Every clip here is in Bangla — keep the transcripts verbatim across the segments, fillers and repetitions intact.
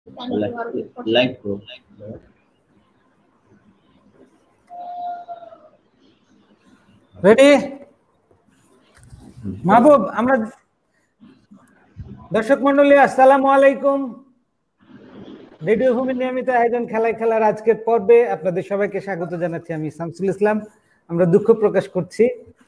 লাইক করো। রেডি মাহবুব? আমরা দর্শক মন্ডলী আসসালামু আলাইকুম। রেডিও ভূমির নিয়মিত আয়োজন খেলায় খেলার আজকের পর্বে আপনাদের সবাইকে স্বাগত জানাচ্ছি। আমি শামসুল ইসলাম। আমরা দুঃখ প্রকাশ করছি,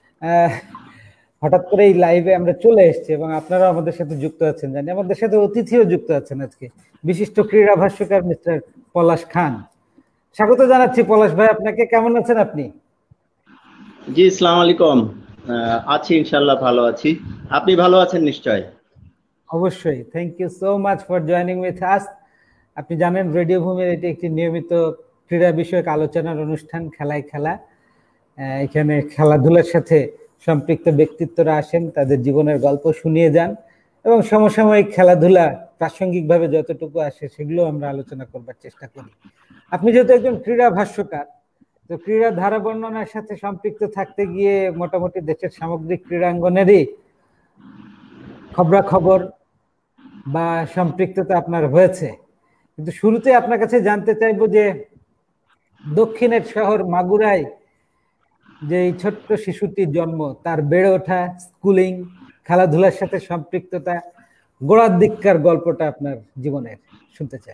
হঠাৎ করে এই লাইভে আমরা চলে এসেছি এবং আপনারা আমাদের সাথে যুক্ত আছেন জানি। আমাদের সাথে অতিথিও যুক্ত আছেন আজকে, বিশিষ্ট ক্রীড়া ভাষ্যকার মিস্টার পলাশ খান। স্বাগত জানাচ্ছি পলাশ ভাই আপনাকে। কেমন আছেন আপনি? জি আসসালামু আলাইকুম। আছি ইনশাআল্লাহ, ভালো আছি। আপনি ভালো আছেন নিশ্চয়? অবশ্যই। Thank you so much for joining with us. আপনি জানেন রেডিও ভূমির এটি একটি নিয়মিত ক্রীড়া বিষয়ক আলোচনার অনুষ্ঠান খেলায় খেলা। এখানে খেলাধুলার সাথে সম্পৃক্ত ব্যক্তিত্বরা আসেন, তাদের জীবনের গল্প শুনিয়ে যান এবং সমসাময়িক খেলাধুলা প্রাসঙ্গিকভাবে যতটুকু আসে সেগুলো আমরা আলোচনা করবার চেষ্টা করি। আপনি যেহেতু একজন ক্রীড়া ভাষ্যকার, তো ক্রীড়া ধারা বর্ণনার সাথে সম্পৃক্ত থাকতে গিয়ে মোটামুটি দেশের সামগ্রিক ক্রীড়াঙ্গনেরই খবরাখবর বা সম্পৃক্ততা আপনার হয়েছে। কিন্তু শুরুতে আপনার কাছে জানতে চাইবো যে দক্ষিণের শহর মাগুরায় যে এই ছোট্ট শিশুটির জন্ম, তার বেড়ে ওঠা, স্কুলিং, খেলাধুলার সাথে সম্পৃক্ততা, গোড়ার দিককার গল্পটা আপনার জীবনের শুনতে চাই।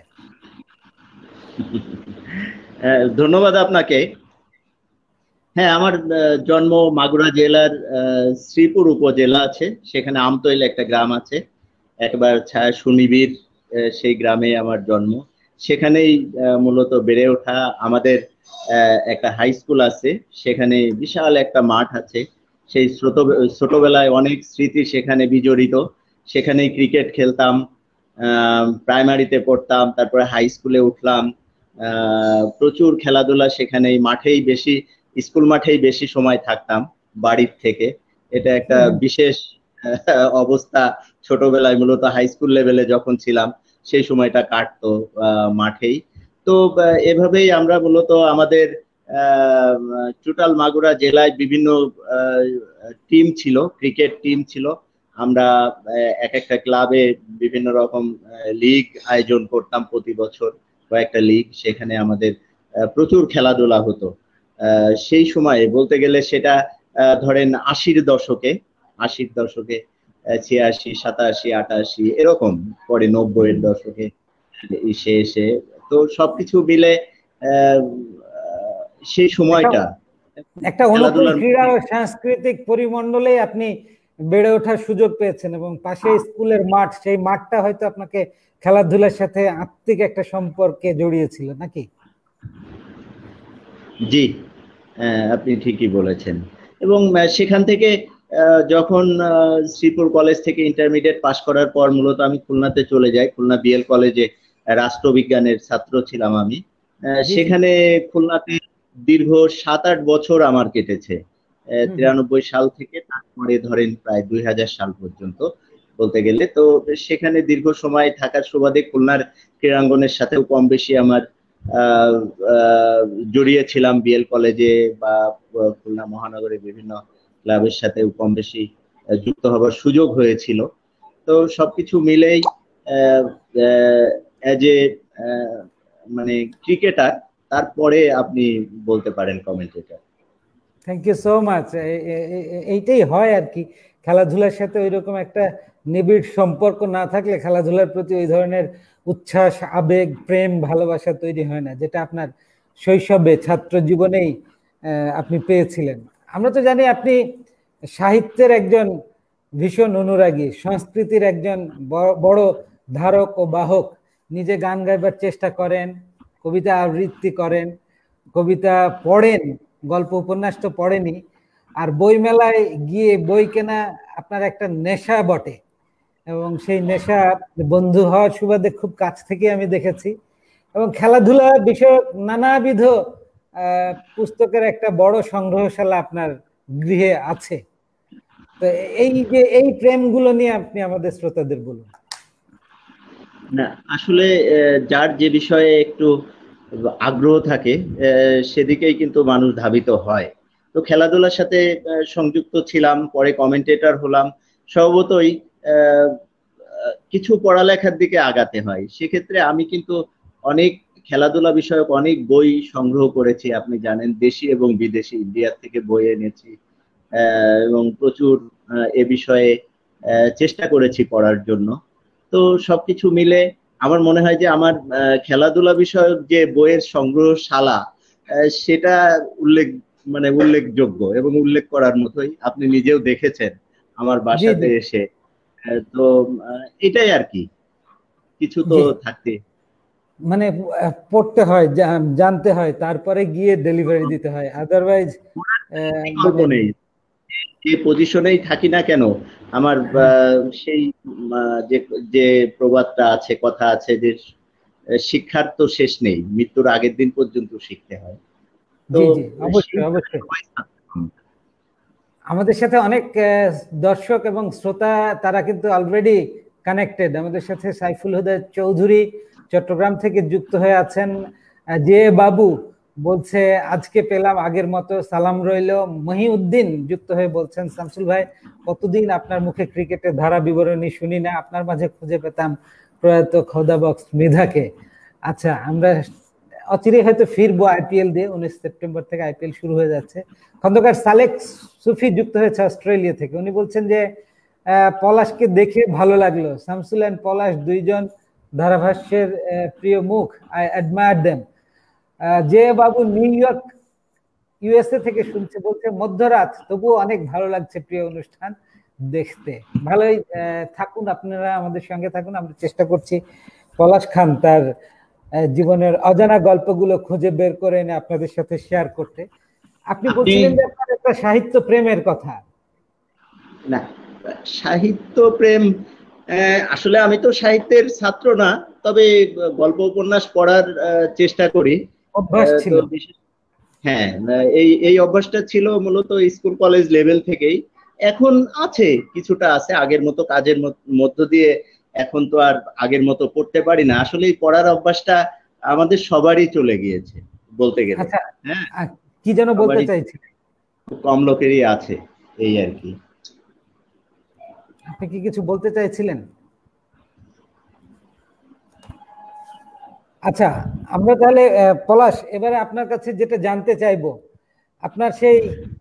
ধন্যবাদ আপনাকে। হ্যাঁ, আমার জন্ম মাগুরা জেলার শ্রীপুর উপজেলা আছে, সেখানে আমতৈল একটা গ্রাম আছে, একবার ছায়া সুনিবিড় সেই গ্রামে আমার জন্ম। সেখানেই মূলত বেড়ে ওঠা। আমাদের একটা হাই স্কুল আছে, সেখানে বিশাল একটা মাঠ আছে। সেই ছোটবেলায় অনেক স্মৃতি সেখানে বিজড়িত। সেখানেই ক্রিকেট খেলতাম, প্রাইমারিতে পড়তাম, তারপরে হাই স্কুলে উঠলাম। প্রচুর খেলাধুলা সেখানেই, মাঠেই বেশি, স্কুল মাঠেই বেশি সময় থাকতাম বাড়ির থেকে। এটা একটা বিশেষ অবস্থা। ছোটবেলায় মূলত হাই স্কুল লেভেলে যখন ছিলাম সেই সময়টা কাটতো মাঠেই। তো এভাবেই আমরা মূলত আমাদের টোটাল মাগুরা জেলায় বিভিন্ন টিম ছিল, ক্রিকেট টিম ছিল। আমরা এক একটা ক্লাবে বিভিন্ন রকম লিগ আয়োজন করতাম প্রতি বছর, কয়েকটা লিগ। সেখানে আমাদের প্রচুর খেলাধুলা হতো সেই সময়ে। বলতে গেলে সেটা ধরেন আশির দশকে, আশির দশকে ছিয়াশি, সাতাশি, আটাশি, এরকম, পরে নব্বইয়ের দশকে এসে এসে তো সবকিছু মিলে সেই সময়টা একটা অনুকূল ক্রীড়া ও সাংস্কৃতিক পরিমণ্ডলে আপনি বেড়ে ওঠার সুযোগ পেয়েছেন এবং পাশে স্কুলের মাঠ, সেই মাঠটা হয়তো আপনাকে খেলাধুলার সাথে আত্মিক একটা সম্পর্কে জড়িয়েছিল নাকি? জি, আপনি ঠিকই বলেছেন। এবং সেখান থেকে যখন শ্রীপুর কলেজ থেকে ইন্টারমিডিয়েট পাশ করার পর মূলত আমি খুলনাতে চলে যাই। খুলনা বিএল কলেজে রাষ্ট্রবিজ্ঞানের ছাত্র ছিলাম আমি। সেখানে খুলনাতে দীর্ঘ সাত আট বছর আমার কেটেছে, তিরানব্বই সাল থেকে তারপরে ধরেন প্রায় দুই হাজার সাল পর্যন্ত বলতে গেলে। তো সেখানে দীর্ঘ সময় থাকার সুবাদে খুলনার ক্রীড়াঙ্গনের সাথেও কম বেশি আমার জড়িয়ে ছিলাম। বিএল কলেজে বা খুলনা মহানগরের বিভিন্ন ক্লাবের সাথে কম বেশি যুক্ত হবার সুযোগ হয়েছিল। তো সবকিছু মিলেই এজ এ মানে ক্রিকেটার, তারপরে আপনি বলতে পারেন commentator. Thank you so much. এইটাই হয় আর কি, খেলাধুলার সাথে ওই রকম একটা নিবিড় সম্পর্ক না থাকলে খেলাধুলার প্রতি ওই ধরনের উচ্ছ্বাস, আবেগ, প্রেম, ভালোবাসা তৈরি হয় না, যেটা আপনার শৈশবে, ছাত্র জীবনেই আপনি পেয়েছিলেন। আমরা তো জানি আপনি সাহিত্যের একজন ভীষণ অনুরাগী, সংস্কৃতির একজন বড় ধারক ও বাহক। নিজে গান গাইবার চেষ্টা করেন, কবিতা আবৃত্তি করেন, কবিতা পড়েন, গল্প উপন্যাস তো পড়েনি, আর বই মেলায় গিয়ে বই কেনা আপনার একটা নেশা বটে। এবং সেই নেশা বন্ধু হওয়ার সুবাদে খুব কাছ থেকে আমি দেখেছি। এবং খেলাধুলা বিষয়ক নানাবিধ পুস্তকের একটা বড় সংগ্রহশালা আপনার গৃহে আছে। তো এই যে এই প্রেমগুলো নিয়ে আপনি আমাদের শ্রোতাদের বলুন। না, আসলে যার যে বিষয়ে একটু আগ্রহ থাকে সেদিকেই কিন্তু মানুষ ধাবিত হয়। তো খেলাধুলার সাথে সংযুক্ত ছিলাম, পরে কমেন্টেটর হলাম। স্বভাবতই কিছু পড়ালেখার দিকে আগাতে হয়। সেক্ষেত্রে আমি কিন্তু অনেক খেলাধুলা বিষয়ক অনেক বই সংগ্রহ করেছি, আপনি জানেন, দেশি এবং বিদেশি, ইন্ডিয়া থেকে বই এনেছি এবং প্রচুর এ বিষয়ে চেষ্টা করেছি পড়ার জন্য। তো সবকিছু মিলে আমার মনে হয় যে আমার খেলাধুলা বিষয়ক যে বইয়ের সংগ্রহশালা সেটা উল্লেখ মানে উল্লেখযোগ্য এবং উল্লেখ করার মতোই। আপনি নিজেও দেখেছেন আমার বাসাতে এসে। তো এটাই আর কি, কিছু তো থাকতে মানে পড়তে হয়, জানতে হয়, তারপরে গিয়ে ডেলিভারি দিতে হয়, আদারওয়াইজ নেই। যে পজিশনেই থাকি না কেন, আমার সেই যে যে প্রবাদটা আছে, কথা আছে যে শিক্ষার তো শেষ নেই, মৃত্যুর আগের দিন পর্যন্ত শিখতে হয়। জি জি, অবশ্যই অবশ্যই। আমাদের সাথে অনেক দর্শক এবং শ্রোতা তারা কিন্তু অলরেডি কানেক্টেড। আমাদের সাথে সাইফুল হুদা চৌধুরী চট্টগ্রাম থেকে যুক্ত হয়ে আছেন। যে বাবু বলছে আজকে পেলাম আগের মতো, সালাম রইল। মহিউদ্দিন যুক্ত হয়ে বলছেন, শামসুল ভাই কতদিন আপনার মুখে ক্রিকেটের ধারা বিবরণী শুনি না, আপনার মাঝে খুঁজে পেতাম প্রয়াত খোদা বক্স মৃধাকে। আচ্ছা, আমরা অচিরে হয়তো ফিরবো আইপিএল দিয়ে, উনিশ সেপ্টেম্বর থেকে আইপিএল শুরু হয়ে যাচ্ছে। খন্দকার সালেক সুফি যুক্ত হয়েছে অস্ট্রেলিয়া থেকে। উনি বলছেন যে পলাশকে দেখে ভালো লাগলো, শামসুল এন্ড পলাশ দুইজন ধারাভাষ্যের প্রিয় মুখ, আই অ্যাডমায়ার দেম। যে বাবু নিউ ইয়র্ক ইউএসএ থেকে শুনছে, বলছে মধ্যরাত তবুও অনেক ভালো লাগছে প্রিয় অনুষ্ঠান দেখতে। ভালোই থাকুন, আপনারা আমাদের সঙ্গে থাকুন। আমরা চেষ্টা করছি পলাশ খান তার জীবনের অজানা গল্পগুলো খুঁজে বের করে এনে আপনাদের সাথে শেয়ার করতে। আপনি বলছিলেন যে আপনার একটা সাহিত্য প্রেমের কথা। না, সাহিত্য প্রেম আসলে আমি তো সাহিত্যের ছাত্র না, তবে গল্প উপন্যাস পড়ার চেষ্টা করি। অভ্যাস ছিল। হ্যাঁ, এই এই অভ্যাসটা ছিল মূলত স্কুল কলেজ লেভেল থেকেই। এখন আছে, কিছুটা আছে, আগের মতো কাজের মধ্য দিয়ে এখন তো আর আগের মতো পড়তে পারি না। আসলে এই পড়ার অভ্যাসটা আমাদের সবারই চলে গিয়েছে বলতে গেলে। হ্যাঁ, কি যেন বলতে চাইছি, কম লোকেরই আছে, এই আর কি। আপনি কি কিছু বলতে চাইছিলেন? আচ্ছা, আমরা তাহলে পলাশ এবারে আপনার কাছে যেটা জানতে চাইবো, আপনার সেই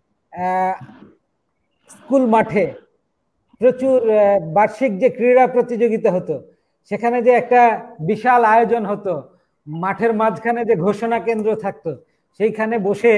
স্কুল মাঠে প্রচুর বার্ষিক যে ক্রীড়া প্রতিযোগিতা হতো, সেখানে যে একটা বিশাল আয়োজন হতো, মাঠের মাঝখানে যে ঘোষণা কেন্দ্র থাকতো, সেইখানে বসে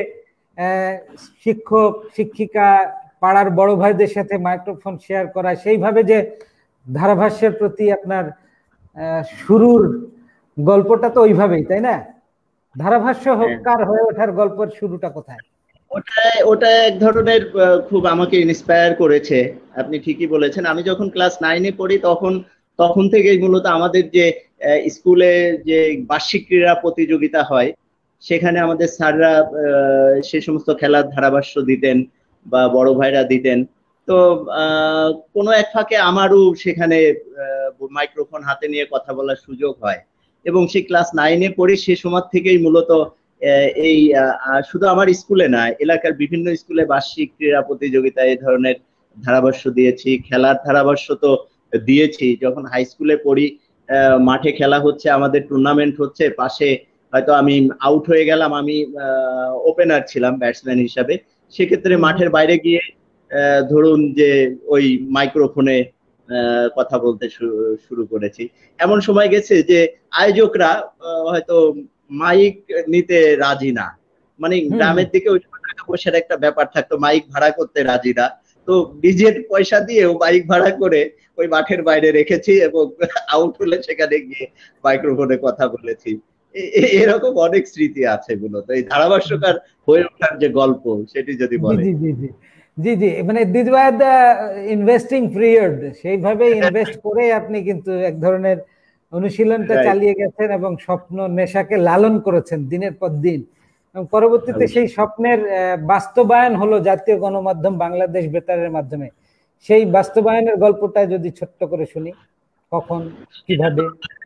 শিক্ষক শিক্ষিকা পাড়ার বড় ভাইদের সাথে মাইক্রোফোন শেয়ার করা, সেইভাবে যে ধারাভাষ্যের প্রতি আপনার শুরুর গল্পটা তো ওইভাবেই, তাই না? ধারাভাষ্য হকার হয়ে ওঠার গল্পের শুরুটা কোথায়? ওটা ওটা এক ধরনের খুব আমাকে ইন্সপায়ার করেছে। আপনি ঠিকই বলেছেন। আমি যখন ক্লাস নাইনে পড়ি তখন তখন থেকেই মূলত আমাদের যে স্কুলে যে বার্ষিক ক্রীড়া প্রতিযোগিতা হয়, সেখানে আমাদের স্যাররা সে সমস্ত খেলার ধারাভাষ্য দিতেন বা বড় ভাইরা দিতেন। তো কোনো এক ফাঁকে আমারও সেখানে মাইক্রোফোন হাতে নিয়ে কথা বলার সুযোগ হয় এবং সেই ক্লাস নাইনে পড়ি। সে সময় থেকেই মূলত এই শুধু আমার স্কুলে না, এলাকার বিভিন্ন স্কুলে বার্ষিক ক্রীড়া প্রতিযোগিতায় এই ধরনের ধারাভাষ্য দিয়েছি। খেলার ধারাভাষ্য তো দিয়েছি। যখন হাই স্কুলে পড়ি, মাঠে খেলা হচ্ছে, আমাদের টুর্নামেন্ট হচ্ছে, পাশে হয়তো আমি আউট হয়ে গেলাম, আমি ওপেনার ছিলাম ব্যাটসম্যান হিসাবে, সেক্ষেত্রে মাঠের বাইরে গিয়ে ধরুন যে ওই মাইক্রোফোনে কথা বলতে শুরু করেছি। এমন সময় গেছে যে আয়োজকরা হয়তো মাইক নিতে রাজি না, মানে গ্রামের দিকে ওই টাকা পয়সার একটা ব্যাপার থাকতো, মাইক ভাড়া করতে রাজি না। তো নিজের পয়সা দিয়েও বাইক ভাড়া করে ওই মাঠের বাইরে রেখেছি এবং আউট হলে সেখানে গিয়ে মাইক্রোফোনে কথা বলেছি। এরকম অনেক স্মৃতি আছে মূলত এই ধারাভাষ্যকার হয়ে ওঠার যে গল্প, সেটি যদি বলে। জি জি জি জি জি মানে this was the investing period. সেইভাবে ইনভেস্ট করে আপনি কিন্তু এক ধরনের অনুশীলনটা চালিয়ে গেছেন এবং স্বপ্ন নেশাকে লালন করেছেন দিনের পর দিন, এবং পরবর্তীতে সেই স্বপ্নের বাস্তবায়ন হলো জাতীয় গণমাধ্যম বাংলাদেশ বেতারের মাধ্যমে। সেই বাস্তবায়নের গল্পটা যদি ছোট্ট করে শুনি, কখন কিভাবে?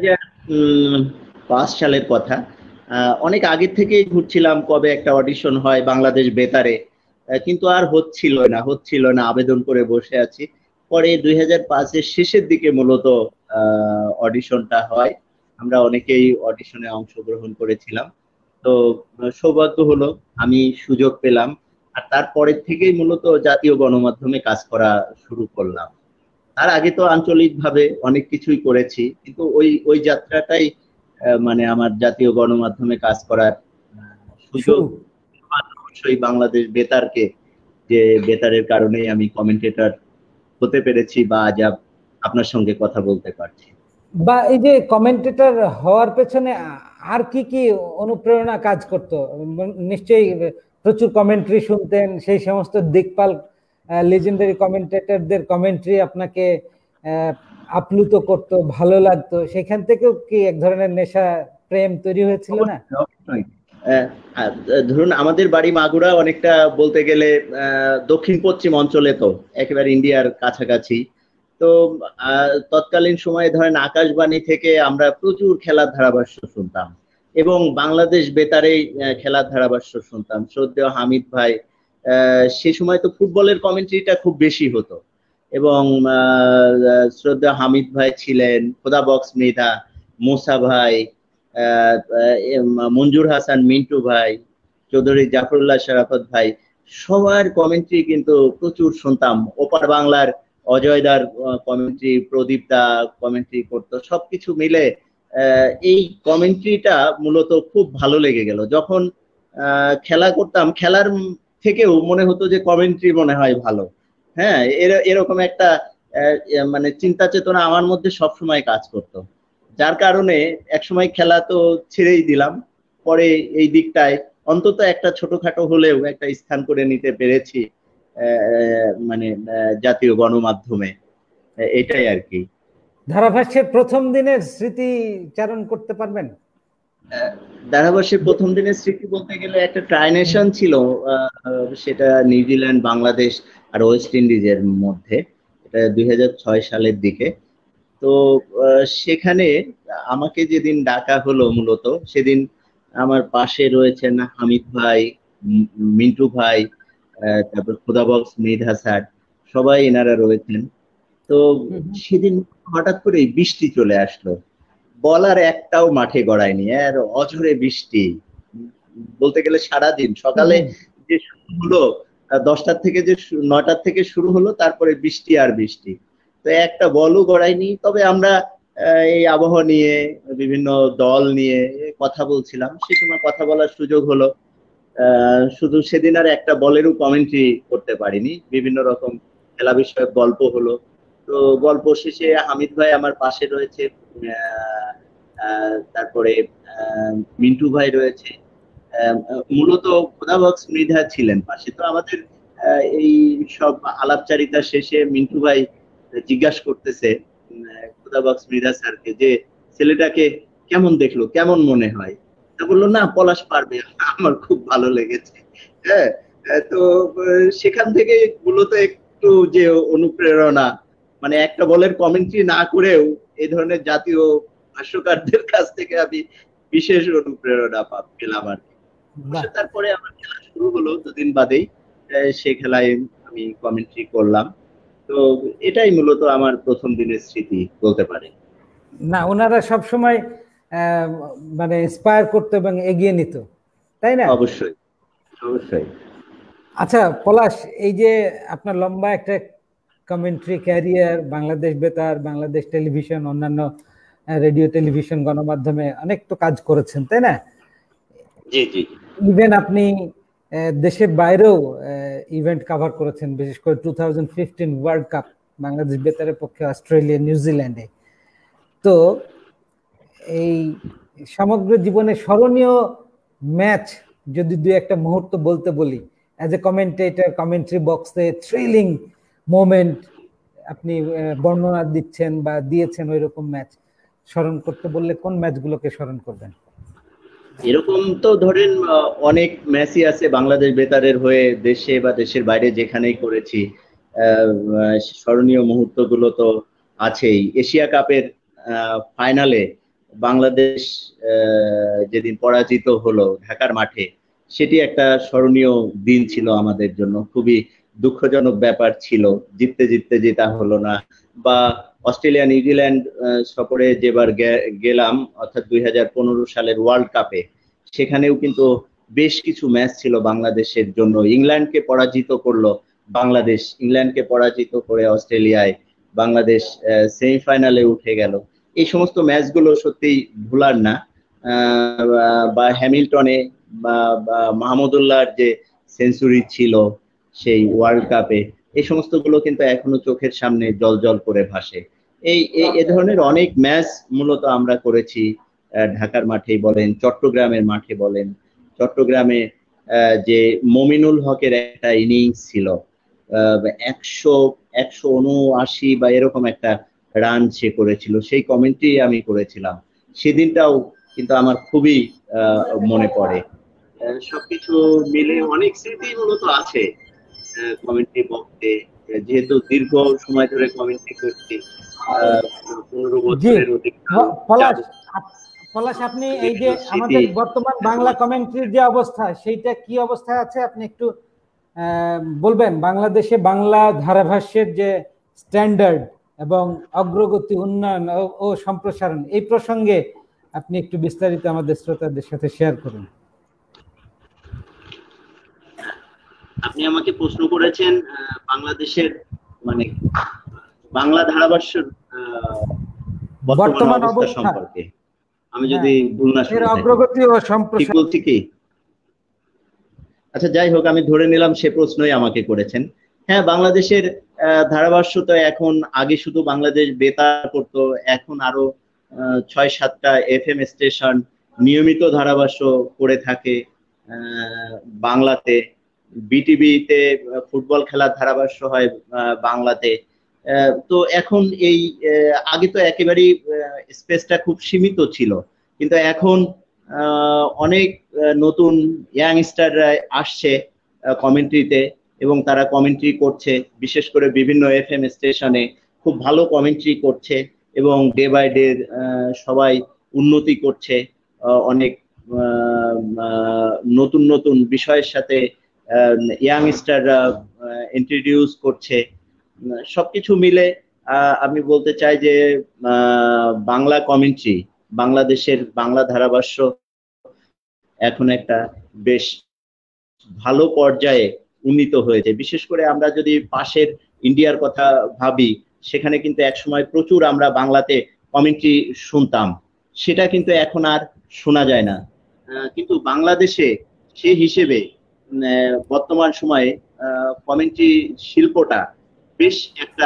পাঁচ সালের কথা, অনেক আগে থেকেই ঘুরছিলাম কবে একটা অডিশন হয় বাংলাদেশ বেতারে, কিন্তু আর হচ্ছিল না হচ্ছিল না আবেদন করে বসে আছি। তারপরে দুই হাজার পাঁচের শেষের দিকে মূলত অডিশনটা হয়। আমরা অনেকেই অডিশনে অংশগ্রহণ করেছিলাম। তো সৌভাগ্য হলো, আমি সুযোগ পেলাম, আর তারপরের থেকেই মূলত জাতীয় গণমাধ্যমে কাজ করা শুরু করলাম। তার আগে তো আঞ্চলিক ভাবে অনেক কিছুই করেছি, কিন্তু ওই ওই যাত্রাটাই মানে আমার জাতীয় গণমাধ্যমে কাজ করার সুযোগ। অবশ্যই বাংলাদেশ বেতারকে, যে বেতারের কারণেই আমি কমেন্টেটর হতে পেরেছি বা আজ আপনার সঙ্গে কথা বলতে পারছি। বা এই যে কমেন্টেটর হওয়ার পেছনে আর কি কি অনুপ্রেরণা কাজ করতো? নিশ্চয়ই প্রচুর কমেন্ট্রি শুনতেন, সেই সমস্ত দিকপাল লেজেন্ডারি কমেন্টেটরদের কমেন্ট্রি আপনাকে আপ্লুত করতো, ভালো লাগতো, সেখান থেকেও কি এক ধরনের নেশা, প্রেম তৈরি হয়েছিল না? ধরুন আমাদের বাড়ি মাগুরা, অনেকটা বলতে গেলে দক্ষিণ পশ্চিম অঞ্চলে, তো একেবারে ইন্ডিয়ার কাছাকাছি। তো তৎকালীন সময়ে ধরেন আকাশবাণী থেকে আমরা প্রচুর খেলার ধারাভাষ্য শুনতাম, এবং বাংলাদেশ বেতারে খেলার ধারাভাষ্য শুনতাম। শ্রদ্ধেয় হামিদ ভাই, সে সময় তো ফুটবলের কমেন্ট্রিটা খুব বেশি হতো, এবং শ্রদ্ধেয় হামিদ ভাই ছিলেন, খোদা বক্স মৃধা, মুসা ভাই, মঞ্জুর হাসান মিন্টু ভাই, চৌধুরী জাফরুল্লাহ শরাফত ভাই, সবার কমেন্ট্রি কিন্তু প্রচুর শুনতাম। ওপার বাংলার অজয়দার কমেন্ট্রি, প্রদীপ দা কমেন্ট্রি করতো। সবকিছু মিলে এই কমেন্ট্রিটা মূলত খুব ভালো লেগে গেল। যখন খেলা করতাম, খেলার থেকেও মনে হতো যে কমেন্ট্রি মনে হয় ভালো। হ্যাঁ, এরকম একটা মানে চিন্তা চেতনা আমার মধ্যে সবসময় কাজ করতো, যার কারণে একসময় খেলা তো ছেড়েই দিলাম। পরে এই দিকটায় অন্তত একটা ছোটখাটো হলেও একটা স্থান করে নিতে পেরেছি মানে জাতীয় গণমাধ্যমে, এটাই আর কি। ধারাভাষ্যের প্রথম দিনের স্মৃতি চারণ করতে পারবেন? ধারাভাষ্যের প্রথম দিনের স্মৃতি বলতে গেলে একটা ট্রাইনেশন ছিল, সেটা নিউজিল্যান্ড, বাংলাদেশ আর ওয়েস্ট ইন্ডিজের মধ্যে, এটা দুই হাজার ছয় সালের দিকে। তো সেখানে আমাকে যেদিন ডাকা হলো, মূলত সেদিন আমার পাশে রয়েছেন হামিদ ভাই, মিন্টু ভাই, তারপর খোদাবক্স মৃধা স্যার, সবাই এনারা রয়েছেন। তো সেদিন হঠাৎ করে বৃষ্টি চলে আসলো, বলার একটাও মাঠে গড়ায়নি, আর অঝরে বৃষ্টি। বলতে গেলে সারাদিন, সকালে যে শুরু হলো দশটার থেকে, যে নয়টার থেকে শুরু হলো, তারপরে বৃষ্টি আর বৃষ্টি, তো একটা বলও গড়ায়নি। তবে আমরা এই আবহাওয়া নিয়ে, বিভিন্ন দল নিয়ে কথা বলছিলাম, সে সময় কথা বলার সুযোগ হলো। আহ শুধু সেদিন আর একটা বলেরও কমেন্ট্রি করতে পারিনি, বিভিন্ন রকম খেলা বিষয়ক গল্প হলো। তো গল্প শেষে হামিদ ভাই আমার পাশে রয়েছে, তারপরে মিন্টু ভাই রয়েছে, মূলত খোদাবক্স মৃধা ছিলেন পাশে। তো আমাদের এই সব আলাপচারিতা শেষে মিন্টু ভাই জিজ্ঞাসা করতেছে খোদাবক্স মৃধা স্যারকে যে ছেলেটাকে কেমন দেখলো, কেমন মনে হয়। তা বললো, না পলাশ পারবে, আমার খুব ভালো লেগেছে। হ্যাঁ, তো সেখান থেকে মূলত একটু যে অনুপ্রেরণা, মানে একটা বলের কমেন্ট্রি না করেও এই ধরনের জাতীয় ভাষ্যকারদের কাছ থেকে আমি বিশেষ অনুপ্রেরণা পেলাম আর কি। তারপরে আমার খেলা শুরু হলো দুদিন বাদেই, সে খেলায় আমি কমেন্ট্রি করলাম। তো এটাই মূলত আমার প্রথম দিনের স্মৃতি বলতে পারে। না, ওনারা সবসময় মানে ইন্সপায়ার করতো এবং এগিয়ে নিত, তাই না? অবশ্যই অবশ্যই। আচ্ছা পলাশ, এই যে আপনার লম্বা একটা কমেন্ট্রি ক্যারিয়ার, বাংলাদেশ বেতার, বাংলাদেশ টেলিভিশন, অন্যান্য রেডিও টেলিভিশন গণমাধ্যমে অনেক তো কাজ করেছেন, তাই না? জি জি। ইভেন আপনি দেশের বাইরেও ইভেন্ট কভার করেছেন, বিশেষ করে two thousand fifteen world cup Bangladesh বেতারের পক্ষে অস্ট্রেলিয়া, নিউজিল্যান্ডে। তো এই সমগ্র জীবনে স্মরণীয় ম্যাচ যদি দুই একটা মুহূর্ত বলতে বলি, অ্যাজ এ কমেন্টেটর, কমেন্ট্রি বক্সে থ্রিলিং মোমেন্ট আপনি বর্ণনা দিচ্ছেন বা দিয়েছেন, ওই রকম ম্যাচ স্মরণ করতে বললে কোন ম্যাচগুলোকে স্মরণ করবেন? এরকম তো ধরেন অনেক ম্যাচই আছে বাংলাদেশ বেতারের হয়ে, দেশে বা দেশের বাইরে যেখানেই করেছি। স্মরণীয় মুহূর্তগুলো তো আছেই। এশিয়া কাপের ফাইনালে বাংলাদেশ যেদিন পরাজিত হলো ঢাকার মাঠে, সেটি একটা স্মরণীয় দিন ছিল আমাদের জন্য। খুবই দুঃখজনক ব্যাপার ছিল, জিততে জিততে জেতা হলো না। বা অস্ট্রেলিয়া নিউজিল্যান্ড সফরে যেবার গেলাম অর্থাৎ দুই হাজার পনেরো সালের ওয়ার্ল্ড কাপে, সেখানেও কিন্তু বেশ কিছু ম্যাচ ছিল বাংলাদেশের জন্য। ইংল্যান্ডকে পরাজিত করলো বাংলাদেশ, ইংল্যান্ডকে পরাজিত করে অস্ট্রেলিয়ায় বাংলাদেশ সেমিফাইনালে উঠে গেল। এই সমস্ত ম্যাচগুলো সত্যিই ভোলার না। বা হ্যামিল্টনে বা মাহমুদুল্লাহর যে সেঞ্চুরি ছিল সেই ওয়ার্ল্ড কাপে, এই সমস্ত গুলো কিন্তু এখনো চোখের সামনে জল জল করে ভাসে। এই এ ধরনের অনেক ম্যাচ মূলত আমরা করেছি ঢাকার মাঠেই বলেন, চট্টগ্রামের মাঠে বলেন। চট্টগ্রামে যে মমিনুল হকের একটা ইনিংস ছিল, একশো একশো উনআশি বা এরকম একটা রান সে করেছিল, সেই কমেন্ট্রি আমি করেছিলাম। সেদিনটাও কিন্তু আমার খুবই মনে পড়ে। সবকিছু মিলে অনেক স্মৃতি মূলত আছে কমেন্ট্রি বক্সে, যেহেতু দীর্ঘ সময় ধরে কমেন্ট্রি করছি, পনেরো বছরের অধিক। পলাশ, আপনি এই যে আমাদের বর্তমান বাংলা কমেন্ট্রির যে অবস্থা, সেইটা কি অবস্থায় আছে আপনি একটু বলবেন? বাংলাদেশে বাংলা ধারাভাষ্যের যে স্ট্যান্ডার্ড এবং অগ্রগতি, উন্নয়ন ও সম্প্রসারণ, এই প্রসঙ্গে আপনি একটু বিস্তারিত আমাদের শ্রোতাদের সাথে শেয়ার করুন। আপনি আমাকে প্রশ্ন করেছেন বাংলাদেশের মানে বাংলা ধারাভাষ্যের বর্তমান অবস্থা সম্পর্কে। আমি যদি ভুল না শুনি, অগ্রগতি ও সম্প্রসারণ বলছি কি? আচ্ছা, যাই হোক, আমি ধরে নিলাম সে প্রশ্নই আমাকে করেছেন। হ্যাঁ, বাংলাদেশের ধারাভাষ্য তো এখন, আগে শুধু বাংলাদেশ বেতার করতো, এখন আরো ছয় সাতটা এফ এম স্টেশন নিয়মিত ধারাভাষ্য করে থাকে বাংলাতে। বিটিভিতে ফুটবল খেলার ধারাভাষ্য হয় বাংলাতে। তো এখন এই আগে তো একেবারেই স্পেসটা খুব সীমিত ছিল, কিন্তু এখন অনেক নতুন ইয়াংস্টাররা আসছে কমেন্ট্রিতে এবং তারা কমেন্ট্রি করছে, বিশেষ করে বিভিন্ন এফ এম স্টেশনে খুব ভালো কমেন্ট্রি করছে এবং ডে বাই ডে সবাই উন্নতি করছে, অনেক নতুন নতুন বিষয়ের সাথে ইয়াংস্টাররা ইন্ট্রোডিউস করছে। সবকিছু মিলে আমি বলতে চাই যে বাংলা কমেন্ট্রি, বাংলাদেশের বাংলা ধারাভাষ্য এখন একটা বেশ ভালো পর্যায়ে উন্নীত হয়েছে। বিশেষ করে আমরা যদি পাশের ইন্ডিয়ার কথা ভাবি, সেখানে কিন্তু একসময় প্রচুর আমরা বাংলাতে কমেন্ট্রি শুনতাম, সেটা কিন্তু এখন আর শোনা যায় না। কিন্তু বাংলাদেশে সেই হিসেবে বর্তমান সময়ে কমেন্ট্রি শিল্পটা বেশ একটা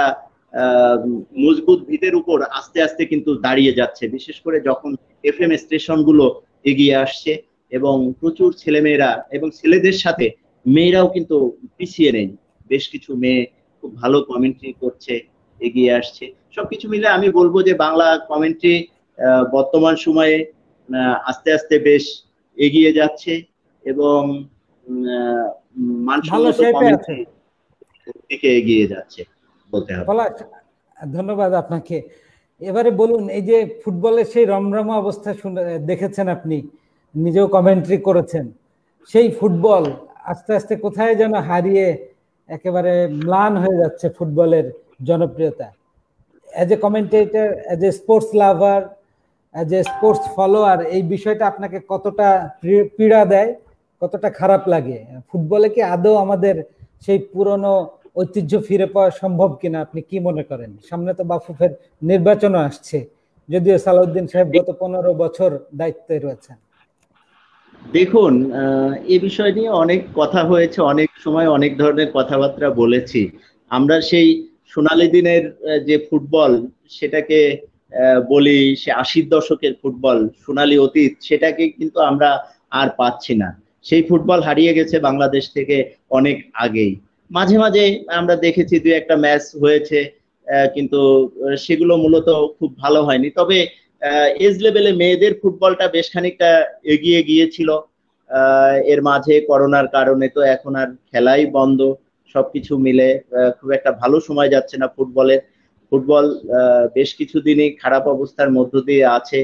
মজবুত ভিতের উপর আস্তে আস্তে কিন্তু দাঁড়িয়ে যাচ্ছে, বিশেষ করে যখন এফ এম স্টেশন গুলো এগিয়ে আসছে এবং প্রচুর ছেলেমেয়েরা এবং ছেলেদের সাথে মেয়েরাও কিন্তু পিছিয়ে নেই। বেশ কিছু মেয়ে খুব ভালো কমেন্ট্রি করছে, এগিয়ে আসছে। সবকিছু মিলে আমি বলবো যে বাংলা কমেন্ট্রি বর্তমান সময়ে আস্তে আস্তে বেশ এগিয়ে যাচ্ছে এবং মানসম্মত কমেন্ট্রি দিকে এগিয়ে যাচ্ছে বলতে হবে। ধন্যবাদ আপনাকে। এবারে বলুন, এই যে ফুটবলের সেই রমরমা অবস্থা দেখেছেন, আপনি নিজেও কমেন্ট্রি করেছেন, সেই ফুটবল আস্তে আস্তে কোথায় যেন হারিয়ে একেবারে ম্লান হয়ে যাচ্ছে ফুটবলের জনপ্রিয়তা। As a commentator, as a sports lover, as a sports follower, এই বিষয়টা আপনাকে কতটা পীড়া দেয়, কতটা খারাপ লাগে? ফুটবলে কি আদৌ আমাদের সেই পুরনো ঐতিহ্য ফিরে পাওয়া সম্ভব কিনা, আপনি কি মনে করেন? সামনে তো বাফুফের নির্বাচনও আসছে, যদিও সালাউদ্দিন সাহেব গত পনেরো বছর দায়িত্বে রয়েছেন। দেখুন, এই বিষয় নিয়ে অনেক কথা হয়েছে, অনেক সময় অনেক ধরনের কথাবার্তা বলেছি। আমরা সেই সোনালী দিনের যে ফুটবল, সেটাকে বলি সে আশির দশকের ফুটবল, সোনালী অতীত, সেটাকে কিন্তু আমরা আর পাচ্ছি না। সেই ফুটবল হারিয়ে গেছে বাংলাদেশ থেকে অনেক আগেই। মাঝে মাঝে আমরা দেখেছি দুই একটা ম্যাচ হয়েছে, কিন্তু সেগুলো মূলত খুব ভালো হয়নি। তবে এজ লেভেলে মেয়েদের ফুটবলটা বেশ খানিকটা এগিয়ে গিয়েছিল। এর মাঝে করোনার কারণে তো এখন আর খেলাই বন্ধ, সবকিছু মিলে খুব একটা ভালো সময় যাচ্ছে না ফুটবলের। ফুটবল বেশ কিছুদিনই খারাপ অবস্থার মধ্য দিয়ে আছে।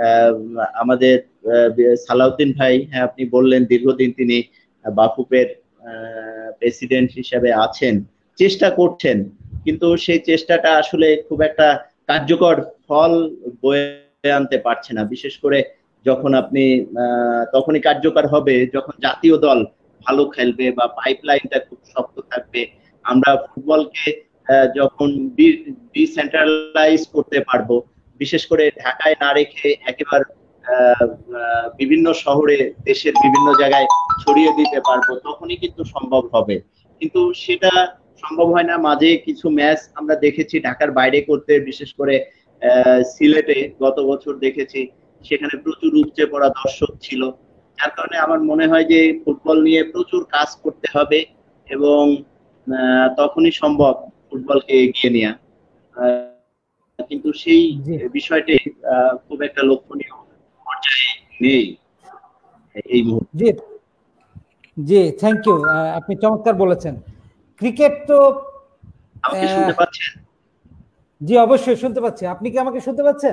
আমাদের সালাউদ্দিন ভাই, হ্যাঁ আপনি বললেন দীর্ঘদিন তিনি বাফুফের প্রেসিডেন্ট হিসেবে আছেন, চেষ্টা করছেন, কিন্তু সেই চেষ্টাটা আসলে খুব একটা কার্যকর ফল বয়ে আনতে পারছে না। বিশেষ করে যখন আপনি তখনই কার্যকর হবে যখন জাতীয় দল ভালো খেলবে বা পাইপলাইনটা খুব শক্ত থাকবে। আমরা ফুটবলকে যখন ডিসেন্ট্রালাইজ করতে পারবো, বিশেষ করে ঢাকায় না রেখে একেবারে বিভিন্ন শহরে দেশের বিভিন্ন জায়গায় ছড়িয়ে দিতে পারবো, তখনই কিন্তু সম্ভব হবে। কিন্তু সেটা সম্ভব হয় না। মাঝে কিছু ম্যাচ আমরা দেখেছি ঢাকার বাইরে করতে, বিশেষ করে সিলেটে গত বছর দেখেছি, সেখানে প্রচুর উপচে পড়া দর্শক ছিল। যার কারণে আমার মনে হয় যে ফুটবল নিয়ে প্রচুর কাজ করতে হবে এবং তখনই সম্ভব ফুটবলকে এগিয়ে নেওয়া। কিন্তু সেই বিষয়টি খুব একটা লক্ষণীয় পর্যায়ে নেই এই মুহূর্তে। জি জি, থ্যাংক ইউ, আপনি চমৎকার বলেছেন। ক্রিকেট তো আমাকে শুনতে পাচ্ছেন? জি অবশ্যই শুনতে পাচ্ছি। আপনি কি আমাকে শুনতে পাচ্ছেন?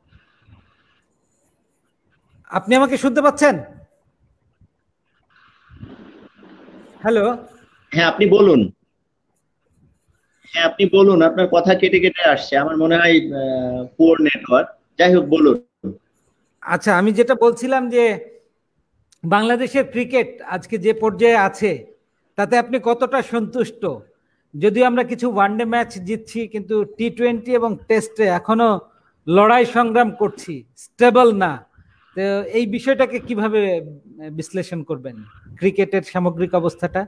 আপনি আমাকে শুনতে পাচ্ছেন? হ্যালো। হ্যাঁ আপনি বলুন। হ্যাঁ আপনি বলুন, আপনার কথা কেটে কেটে আসছে, আমার মনে হয় পুয়ার নেটওয়ার্ক। যাই হোক বলুন। আচ্ছা, আমি যেটা বলছিলাম যে বাংলাদেশের ক্রিকেট আজকে যে পর্যায়ে আছে তাতে আপনি কতটা সন্তুষ্ট? যদিও আমরা কিছু ওয়ানডে ম্যাচ জিতছি, কিন্তু টি টোয়েন্টি এবং টেস্টে এখনো লড়াই সংগ্রাম করছি, স্টেবল না। তো এই বিষয়টাকে কিভাবে বিশ্লেষণ করবেন, ক্রিকেটের সামগ্রিক অবস্থাটা?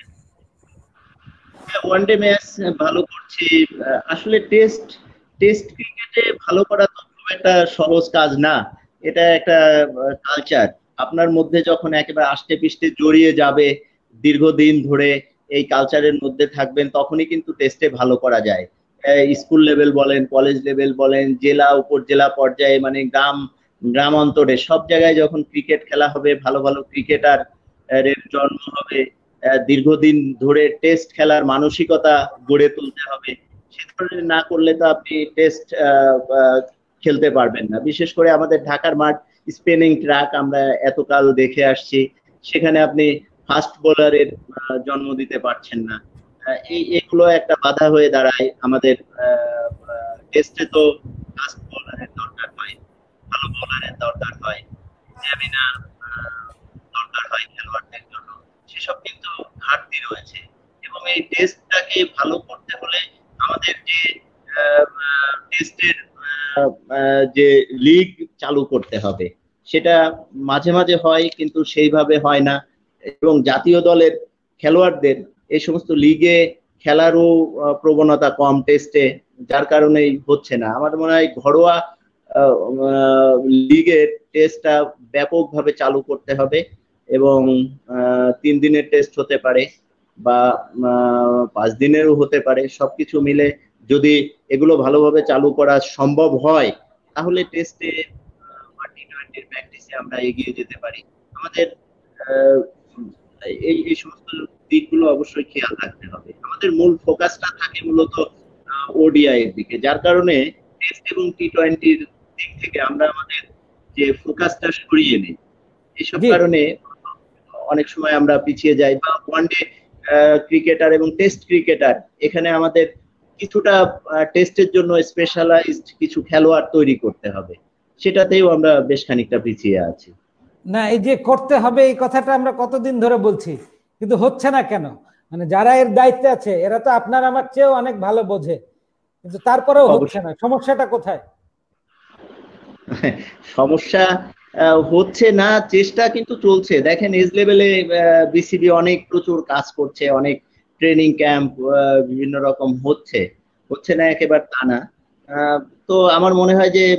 ওয়ানডে ম্যাচ ভালো করছি, আসলে টেস্ট টেস্ট ক্রিকেটে ভালো করা তো খুব একটা সহজ কাজ না। এটা একটা কালচার, আপনার মধ্যে যখন একেবারে আষ্টে পৃষ্ঠে জড়িয়ে যাবে, দীর্ঘদিন ধরে এই কালচারের মধ্যে থাকবেন, তখনই কিন্তু টেস্টে ভালো করা যায়। স্কুল লেভেল বলেন, কলেজ লেভেল বলেন, জেলা উপজেলা পর্যায়ে, মানে গ্রাম গ্রাম অন্তরে সব জায়গায় যখন ক্রিকেট খেলা হবে, ভালো ভালো ক্রিকেটার এর জন্ম হবে, দীর্ঘদিন ধরে টেস্ট খেলার মানসিকতা গড়ে তুলতে হবে। সে ধরনের না করলে তো আপনি টেস্ট খেলতে পারবেন না। বিশেষ করে আমাদের ঢাকার মাঠ স্পিনিং ট্র্যাক আমরা এতকাল দেখে আসছি, সেখানে আপনি ফাস্ট বোলারের জন্ম দিতে পারছেন না। এই এগুলো একটা বাধা হয়ে দাঁড়ায়। আমাদের টেস্টে তো ফাস্ট বোলারের দরকার হয়, ভালো বোলারের দরকার হয়, স্ট্যামিনা দরকার হয় খেলোয়াড়দের জন্য। সেসব কিন্তু ঘাটতি রয়েছে এবং এই টেস্টটাকে ভালো করতে হলে আমাদের যে টেস্টের যে লিগ চালু করতে হবে, সেটা মাঝে মাঝে হয় কিন্তু সেইভাবে হয় না। এবং জাতীয় দলের খেলোয়াড়দের এই সমস্ত লিগে খেলারও প্রবণতা কম টেস্টে, যার কারণেই হচ্ছে না। আমার মনে হয় ঘরোয়া লিগের টেস্টটা ব্যাপকভাবে চালু করতে হবে এবং তিন দিনের টেস্ট হতে পারে বা পাঁচ দিনেরও হতে পারে। সবকিছু মিলে যদি এগুলো ভালোভাবে চালু করা সম্ভব হয়, তাহলে টেস্টে বা টি টোয়েন্টির প্র্যাকটিসে আমরা এগিয়ে যেতে পারি। আমাদের এই এই সমস্ত দিকগুলো অবশ্যই খেয়াল রাখতে হবে। আমাদের মূল ফোকাসটা থাকে মূলত ওডিআই এর দিকে, যার কারণে টেস্ট এবং টি টোয়েন্টির দিক থেকে আমরা আমাদের যে ফোকাসটা সরিয়ে নিই। এইসব কারণে অনেক সময় আমরা পিছিয়ে যাই। বা ওয়ানডে ক্রিকেটার এবং টেস্ট ক্রিকেটার, এখানে আমাদের কিছুটা টেস্টের জন্য স্পেশালাইজড কিছু খেলোয়াড় তৈরি করতে হবে, সেটাতেও আমরা বেশ খানিকটা পিছিয়ে আছি। না, এই যে করতে হবে এই কথাটা আমরা কতদিন ধরে বলছি, কিন্তু হচ্ছে না কেন? মানে যারা এর দায়িত্বে আছে এরা তো আপনার আমার চেয়েও অনেক ভালো বোঝে, কিন্তু তারপরেও হচ্ছে না। সমস্যাটা কোথায়? সমস্যা হচ্ছে না, চেষ্টা কিন্তু চলছে। দেখেন এজ লেভেলে বিসিবি অনেক প্রচুর কাজ করছে, অনেক ট্রেনিং ক্যাম্প বিভিন্ন রকম হচ্ছে, হচ্ছে না একেবারে তা না। তো আমার মনে হয় যে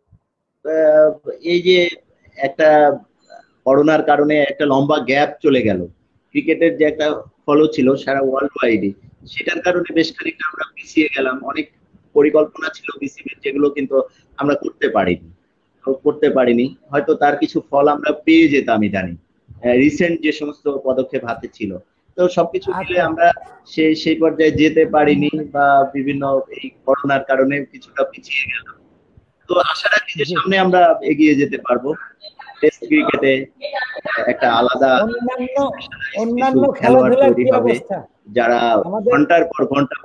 এই যে একটা করোনার কারণে একটা লম্বা গ্যাপ চলে গেল, ক্রিকেটের যে একটা ফলো ছিল সারা ওয়ার্ল্ড ওয়াইডে, সেটার কারণে বেশ খানিকটা আমরা পিছিয়ে গেলাম। অনেক পরিকল্পনা ছিল বিসিবির, যেগুলো কিন্তু আমরা করতে পারিনি করতে পারিনি হয়তো তার কিছু ফল আমরা পেয়ে যেতাম ইদানিং, রিসেন্ট যে সমস্ত পদক্ষেপ হাতে ছিল। তো সবকিছু মিলে আমরা সেই সেই পর্যায়ে যেতে পারিনি বা বিভিন্ন এই করোনার কারণে কিছুটা পিছিয়ে গেলাম। তো আশা রাখি যে সামনে আমরা এগিয়ে যেতে পারবো। টেস্ট ক্রিকেটে একটা আলাদা অন্যান্য অন্যান্য খেলাধুলার কি অবস্থা? যারা ঘন্টার পর ঘন্টা।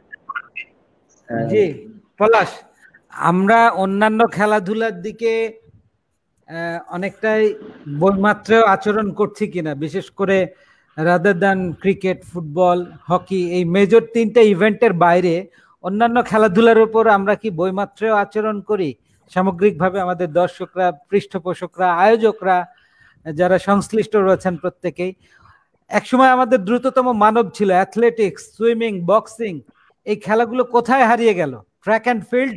জি পলাশ, আমরা অন্যান্য খেলাধুলার দিকে অনেকটাই বৈমাত্রেয় আচরণ করছি কিনা, বিশেষ করে rather than cricket, football, hockey, এই মেজর তিনটা ইভেন্টের বাইরে অন্যান্য খেলাধুলার উপর আমরা কি বৈমাত্রেয় আচরণ করি সামগ্রিকভাবে? আমাদের দর্শকরা, পৃষ্ঠপোষকরা, আয়োজকরা, যারা সংশ্লিষ্ট রয়েছেন প্রত্যেকেই। একসময় আমাদের দ্রুততম মানব ছিল অ্যাথলেটিক্স, সুইমিং, বক্সিং, এই খেলাগুলো কোথায় হারিয়ে গেল? ট্র্যাক অ্যান্ড ফিল্ড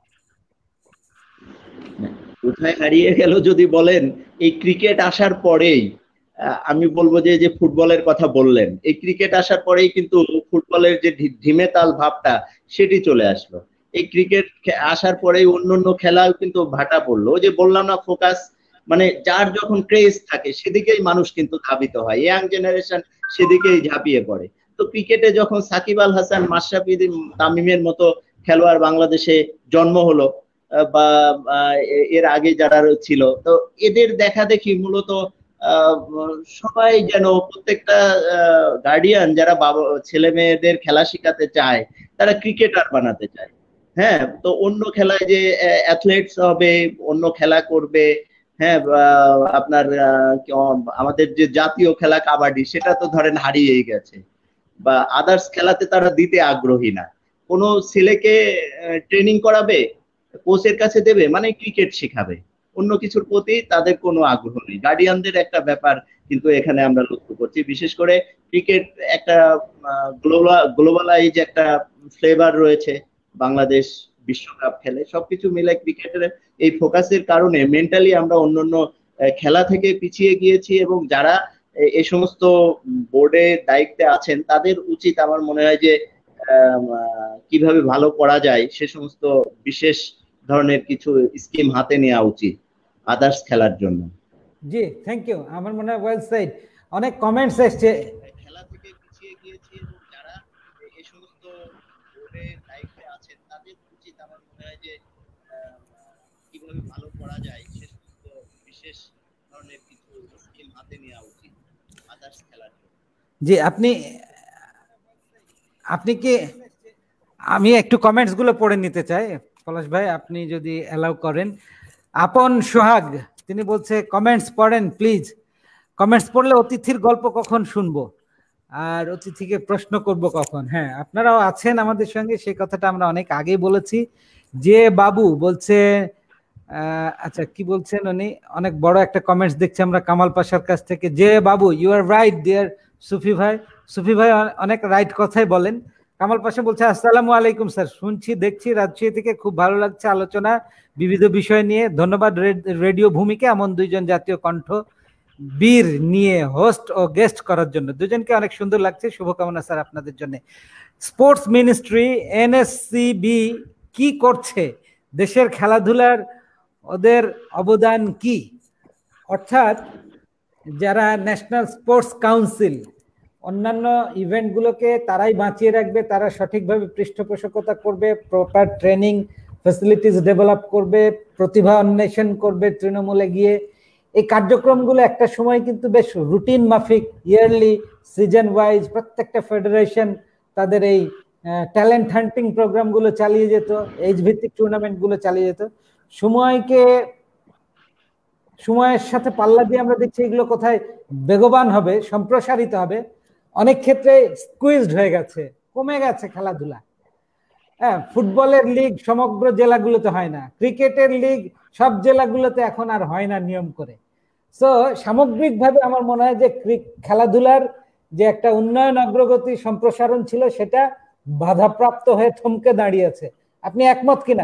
কোথায় হারিয়ে গেল যদি বলেন, এই ক্রিকেট আসার পরেই আমি বলবো যে যে ফুটবলের কথা বললেন, এই ক্রিকেট আসার পরেই কিন্তু ফুটবলের যে ঢিমে তাল ভাবটা সেটি চলে আসলো। এই ক্রিকেট আসার পরেই অন্যান্য খেলাও কিন্তু ভাটা পড়লো। যে বললাম না, ফোকাস মানে যার যখন ক্রেজ থাকে সেদিকেই মানুষ কিন্তু ধাবিত হয়, ইয়াং জেনারেশন সেদিকেই ঝাঁপিয়ে পড়ে। তো ক্রিকেটে যখন সাকিব আল হাসান, মাশরাফি, তামিমের মতো খেলোয়াড় বাংলাদেশে জন্ম হলো, বা এর আগে যারা ছিল, তো এদের দেখা দেখি মূলত সবাই যেন, প্রত্যেকটা গার্ডিয়ান যারা বাবা ছেলে মেয়েদের খেলা শিখাতে চায়, তারা ক্রিকেটার বানাতে চায়। হ্যাঁ, তো অন্য খেলায় যে অ্যাথলেটস হবে, অন্য খেলা করবে, হ্যাঁ, আপনার আমাদের যে জাতীয় খেলা কাবাডি, সেটা তো ধরেন হারিয়েই গেছে, বা আদার্স খেলাতে তারা দিতে আগ্রহী না। কোনো ছেলেকে ট্রেনিং করাবে, কোচের কাছে দেবে মানে ক্রিকেট শেখাবে, অন্য কিছুর প্রতি তাদের কোনো আগ্রহ নেই। গার্ডিয়ানদের একটা ব্যাপার কিন্তু এখানে আমরা লক্ষ্য করছি। বিশেষ করে ক্রিকেট একটা গ্লোবাল গ্লোবালাইজ একটা ফ্লেভার রয়েছে, বাংলাদেশ বিশ্বকাপ খেলে, সবকিছু মিলে ক্রিকেটের এই ফোকাসের কারণে মেন্টালি আমরা অন্যান্য খেলা থেকে পিছিয়ে গিয়েছি। এবং যারা এই সমস্ত বোর্ডে দায়িত্বে আছেন তাদের উচিত আমার মনে হয় যে কিভাবে ভালো করা যায় সে সমস্ত বিশেষ ধরনের কিছু স্কিম হাতে নেওয়া উচিত আদার্স খেলার জন্য। জি থ্যাংক ইউ, আমার মনে হয় ওয়েল সেড। অনেক কমেন্টস এসেছে, খেলা থেকে পিছিয়ে গিয়েছি এবং যারা এই সমস্ত বোর্ডে দায়িত্বে আছেন তাদের উচিত আমার মনে হয় যে কিভাবে ভালো করা যায় সে সমস্ত বিশেষ ধরনের কিছু স্কিম হাতে নেওয়া উচিত আদার্স খেলার জন্য। জি আপনি আপনি কি, আমি একটু কমেন্টস গুলো পড়ে নিতে চাই পলাশ ভাই, আপনি যদি অ্যালাউ করেন। আপন সোহাগ তিনি বলছে কমেন্টস পড়েন প্লিজ। কমেন্টস পড়লে অতিথির গল্প কখন শুনবো আর অতিথিকে প্রশ্ন করব কখন? হ্যাঁ, আপনারাও আছেন আমাদের সঙ্গে, সেই কথাটা আমরা অনেক আগেই বলেছি। যে বাবু বলছে, আচ্ছা কি বলছেন উনি, অনেক বড় একটা কমেন্টস দেখছি আমরা কামাল পাশার কাছ থেকে। যে বাবু you are right dear Sufi ভাই। সুফি ভাই অনেক রাইট কথাই বলেন। কামাল পাশা বলছে আসসালামু আলাইকুম স্যার, শুনছি দেখছি রাজশাহী থেকে, খুব ভালো লাগছে আলোচনা বিবিধ বিষয় নিয়ে। ধন্যবাদ রেডিও ভূমিকে এমন দুইজন জাতীয় কণ্ঠ বীর নিয়ে হোস্ট ও গেস্ট করার জন্য। দুজনকে অনেক সুন্দর লাগছে, শুভকামনা স্যার আপনাদের জন্য। স্পোর্টস মিনিস্ট্রি এনএসসিবি কি করছে, দেশের খেলাধুলার ওদের অবদান কি? অর্থাৎ যারা ন্যাশনাল স্পোর্টস কাউন্সিল অন্যান্য ইভেন্টগুলোকে তারাই বাঁচিয়ে রাখবে, তারা সঠিকভাবে পৃষ্ঠপোষকতা করবে, প্রপার ট্রেনিং ফ্যাসিলিটিস ডেভেলপ করবে, প্রতিভা অন্বেষণ করবে তৃণমূলে গিয়ে। এই কার্যক্রমগুলো একটা সময় কিন্তু বেশ রুটিন মাফিক, ইয়ারলি, সিজন ওয়াইজ প্রত্যেকটা ফেডারেশন তাদের এই ট্যালেন্ট হান্টিং প্রোগ্রামগুলো চালিয়ে যেত, এজ ভিত্তিক টুর্নামেন্টগুলো চালিয়ে যেত। সময়কে সময়ের সাথে পাল্লা দিয়ে আমরা দেখছি এগুলো কোথায় বেগবান হবে, সম্প্রসারিত হবে, অনেক ক্ষেত্রে স্কুইজড হয়ে গেছে, কমে গেছে খেলাধুলা। হ্যাঁ, ফুটবলের লিগ সমগ্র জেলাগুলোতে হয় না, ক্রিকেটের লিগ সব জেলাগুলোতে এখন আর হয় না নিয়ম করে। সো সামগ্রিকভাবে আমার মনে হয় যে খেলাধুলার যে একটা উন্নয়ন, অগ্রগতি, সম্প্রসারণ ছিল সেটা বাধাপ্রাপ্ত হয়ে থমকে দাঁড়িয়েছে। আপনি একমত কিনা?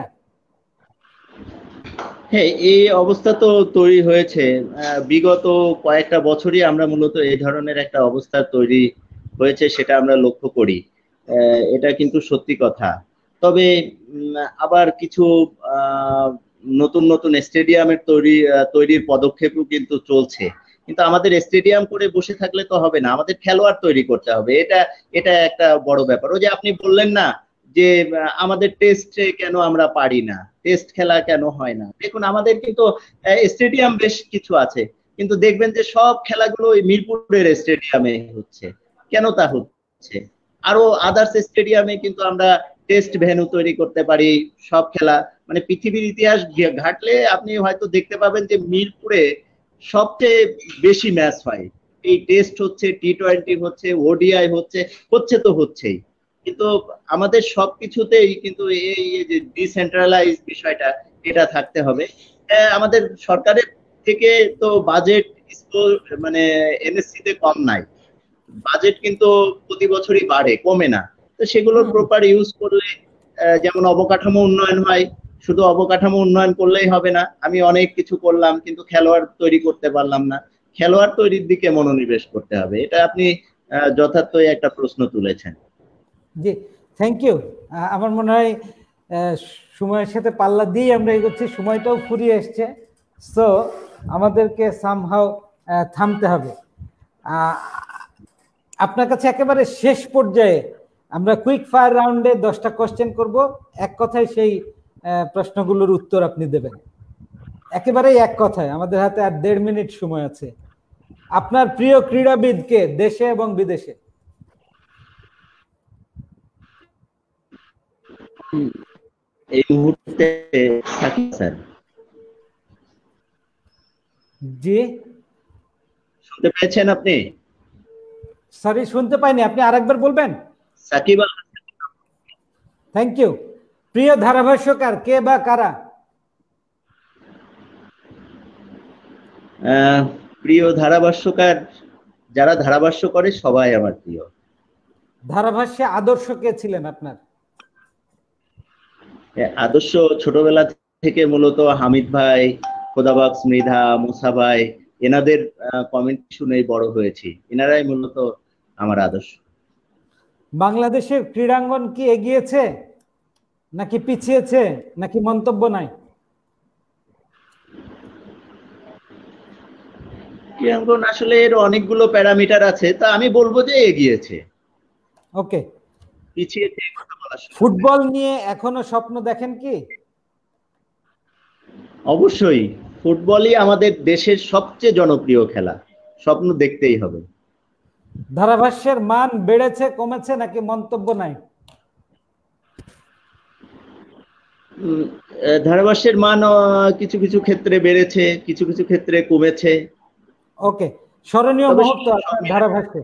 হ্যাঁ, এই অবস্থা তো তৈরি হয়েছে। বিগত কয়েকটা বছরই আমরা মূলত এই ধরনের একটা অবস্থা তৈরি হয়েছে, সেটা আমরা লক্ষ্য করি। এটা কিন্তু সত্যি কথা। তবে আবার কিছু নতুন নতুন স্টেডিয়ামের তৈরি তৈরির পদক্ষেপও কিন্তু চলছে। কিন্তু আমাদের স্টেডিয়াম করে বসে থাকলে তো হবে না, আমাদের খেলোয়াড় তৈরি করতে হবে। এটা এটা একটা বড় ব্যাপার। ওই যে আপনি বললেন না যে আমাদের টেস্টে কেন আমরা পারি না, টেস্ট খেলা কেন হয় না। দেখুন আমাদের কিন্তু স্টেডিয়াম বেশ কিছু আছে, কিন্তু দেখবেন যে সব খেলাগুলো ওই মিরপুরের স্টেডিয়ামে হচ্ছে। কেন তা হচ্ছে? আরো আদার্স স্টেডিয়ামে কিন্তু আমরা টেস্ট ভেন্যু তৈরি করতে পারি সব খেলা। মানে পৃথিবীর ইতিহাস ঘাটলে আপনি হয়তো দেখতে পাবেন যে মিরপুরে সবচেয়ে বেশি ম্যাচ হয়। এই টেস্ট হচ্ছে, টি টোয়েন্টি হচ্ছে, ওডিআই হচ্ছে, হচ্ছে তো হচ্ছেই। কিন্তু আমাদের সবকিছুতেই কিন্তু এই যে ডিসেন্ট্রালাইজ বিষয়টা, এটা থাকতে হবে। আমাদের সরকারের থেকে তো বাজেট মানে এনএসসি তে কম নাই, বাজেট কিন্তু প্রতি বছরই বাড়ে, কমে না। তো সেগুলোর প্রপার ইউজ করলে যেমন অবকাঠামো উন্নয়ন হয়, শুধু অবকাঠামো উন্নয়ন করলেই হবে না। আমি অনেক কিছু করলাম কিন্তু খেলোয়াড় তৈরি করতে পারলাম না, খেলোয়াড় তৈরির দিকে মনোনিবেশ করতে হবে। এটা আপনি যথার্থই একটা প্রশ্ন তুলেছেন। জি, থ্যাংক ইউ। আমার মনে হয় সময়ের সাথে পাল্লা দিয়ে আমরা এগোচ্ছি, সময়টাও ফুরিয়ে এসছে, সো আমাদেরকে সামহাও থামতে হবে। আপনার কাছে একেবারে শেষ পর্যায়ে আমরা কুইক ফায়ার রাউন্ডে দশটা কোশ্চেন করব, এক কথায় সেই প্রশ্নগুলোর উত্তর আপনি দেবেন, একেবারেই এক কথায়। আমাদের হাতে আর দেড় মিনিট সময় আছে। আপনার প্রিয় ক্রীড়াবিদ কে, দেশে এবং বিদেশে? এই মুহূর্তে সাকিব স্যার। জি, শুনতে পেয়েছেন আপনি? সরি, শুনতে পাইনি, আপনি আরেকবার বলবেন? সাকিব। Thank you. প্রিয় ধারাভাষ্যকার কে বা কারা? প্রিয় ধারাভাষ্যকার যারা ধারাভাষ্য করে সবাই আমার প্রিয়। ধারাভাষ্যে আদর্শ কে ছিলেন আপনার? আদর্শ ছোটবেলা থেকে মূলত হামিদ ভাই, খোদাবাক্স মৃধা, মুসা ভাই, এনাদের কমেন্ট শুনেই বড় হয়েছি। এনারাই মূলত আমার আদর্শ। বাংলাদেশের ক্রীড়াঙ্গন কি এগিয়েছে নাকি পিছিয়েছে নাকি মন্তব্য নাই? ক্রীড়াঙ্গন আসলে এর অনেকগুলো প্যারামিটার আছে, তা আমি বলবো যে এগিয়েছে। ওকে। পিছিয়েছে ফুটবল নিয়ে এখনো স্বপ্ন দেখেন কি? অবশ্যই, ফুটবলই আমাদের দেশের সবচেয়ে জনপ্রিয় খেলা, স্বপ্ন দেখতেই হবে। ধারাভাষ্যের মান বেড়েছে কমেছে নাকি মন্তব্য নাই? ধারাভাষ্যের মান কিছু কিছু ক্ষেত্রে বেড়েছে, কিছু কিছু ক্ষেত্রে কমেছে। ওকে। স্মরণীয় মুহূর্ত ধারাভাষ্যে?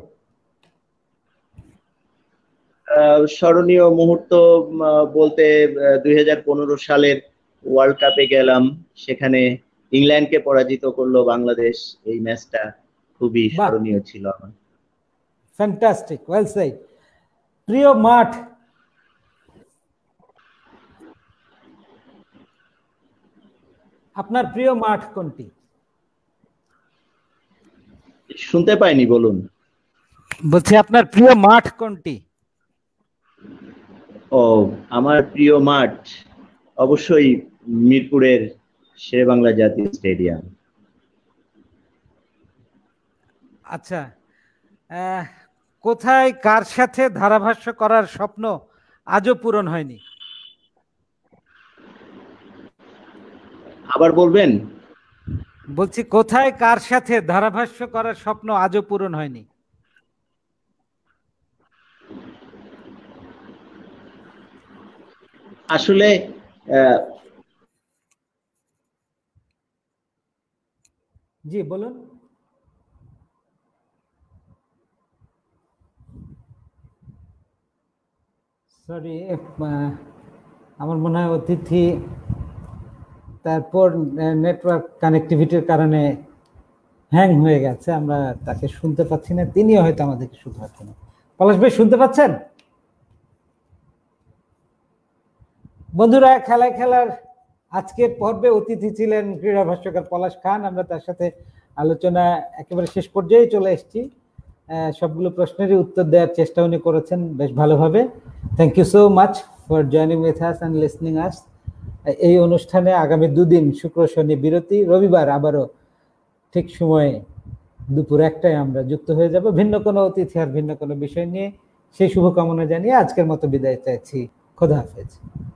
স্মরণীয় মুহূর্ত বলতে দুই হাজার পনেরো সালের ওয়ার্ল্ড কাপে গেলাম, সেখানে ইংল্যান্ডকে পরাজিত করলো বাংলাদেশ। এই ম্যাচটা খুবই স্মরণীয় ছিল আমার। Fantastic, well said. প্রিয় মাঠ? আপনার প্রিয় মাঠ কোনটি? শুনতে পাইনি, বলুন। বলছি আপনার প্রিয় মাঠ কোনটি? ও, আমার প্রিয় মাঠ অবশ্যই মিরপুরের শেরেবাংলা জাতীয় স্টেডিয়াম। আচ্ছা, কোথায় কার সাথে ধারাভাষ্য করার স্বপ্ন আজও পূরণ হয়নি? আবার বলবেন? বলছি কোথায় কার সাথে ধারাভাষ্য করার স্বপ্ন আজও পূরণ হয়নি? আসলে জি বলুন। সরি, আমার মনে হয় অতিথি তারপর নেটওয়ার্ক কানেক্টিভিটির কারণে হ্যাং হয়ে গেছে, আমরা তাকে শুনতে পাচ্ছি না, তিনিও হয়তো আমাদেরকে শুনতে পাচ্ছেন না। পলাশ ভাই শুনতে পাচ্ছেন? বন্ধুরা, খেলায় খেলার আজকের পর্বে অতিথি ছিলেন ক্রীড়া ভাষ্যকার পলাশ খান। আমরা তার সাথে আলোচনা একেবারে শেষ পর্যায়ে চলে এসেছি। সবগুলো প্রশ্নেরই উত্তর দেওয়ার চেষ্টা উনি করেছেন বেশ ভালোভাবে। Thank you so much for joining with us and listening us. এই অনুষ্ঠানে আগামী দুদিন শুক্র শনি বিরতি, রবিবার আবারও ঠিক সময়ে দুপুর একটায় আমরা যুক্ত হয়ে যাব ভিন্ন কোনো অতিথি আর ভিন্ন কোনো বিষয় নিয়ে। সেই শুভকামনা জানিয়ে আজকের মতো বিদায় চাইছি। খোদা হাফেজ।